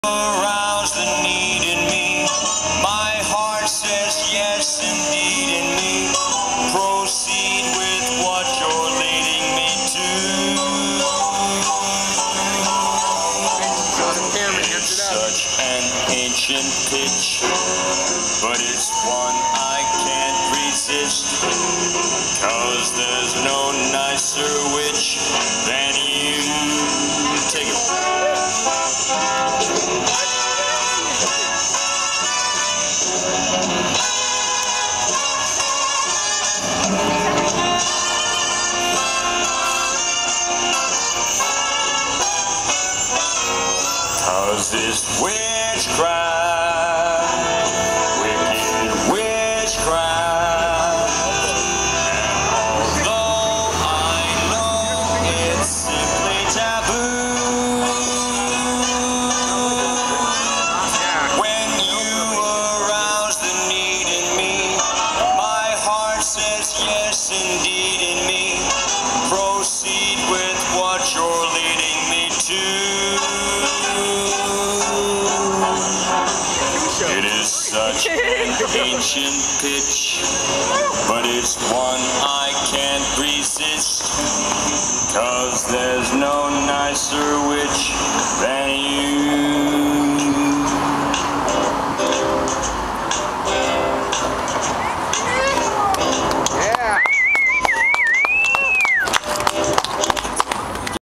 Arouse the need in me. My heart says yes indeed in me. Proceed with what you're leading me to. It's such an ancient pitch, but it's one I can't resist, 'cause there's no nicer witch than you. Take it. Cause it's witchcraft, wicked witchcraft. And although I know it's simply taboo, when you arouse the need in me, my heart says yes indeed in me. Proceed with what you're leading me to. It is such an ancient pitch, but it's one I